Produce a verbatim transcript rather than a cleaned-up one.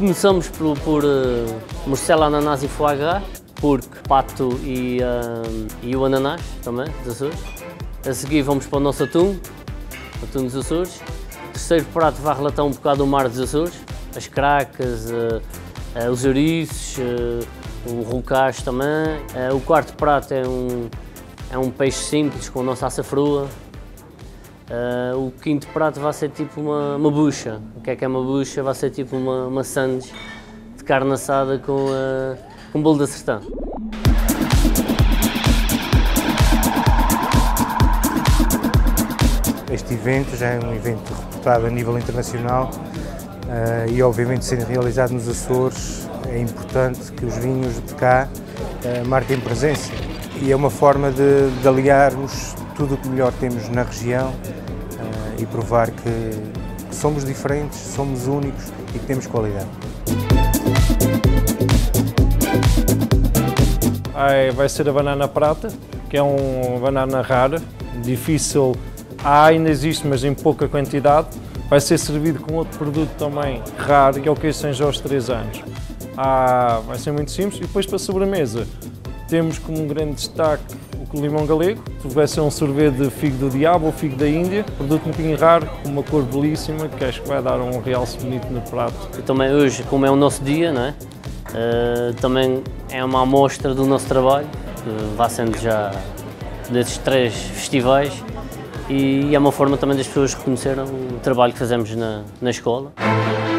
Começamos por, por uh, morcela, ananás e foie gras, porque pato e, uh, e o ananás também, dos Açores. A seguir vamos para o nosso atum, atum dos Açores. O terceiro prato vai relatar um bocado o mar dos Açores, as cracas, uh, uh, os ouriços, uh, o roucacho também. Uh, o quarto prato é um, é um peixe simples com a nossa açafrua. Uh, o quinto prato vai ser tipo uma, uma bucha. O que é que é uma bucha? Vai ser tipo uma, uma sandes de carne assada com, uh, com bolo da sertã. Este evento já é um evento reputado a nível internacional uh, e obviamente sendo realizado nos Açores é importante que os vinhos de cá uh, marquem presença e é uma forma de, de aliarmos tudo o que melhor temos na região uh, e provar que somos diferentes, somos únicos e que temos qualidade. Vai ser a banana prata, que é uma banana rara, difícil, há, ainda existe, mas em pouca quantidade. Vai ser servido com outro produto também raro, que é o queijo São Jorge três anos. Ah, vai ser muito simples. E depois para a sobremesa, temos como um grande destaque o limão galego, que vai ser um sorvete de figo do diabo ou figo da Índia, produto um pouquinho raro, com uma cor belíssima, que acho que vai dar um realce bonito no prato. E também hoje, como é o nosso dia, não é? Uh, também é uma amostra do nosso trabalho, que vai sendo já desses três festivais, e é uma forma também das pessoas reconhecerem o trabalho que fazemos na, na escola.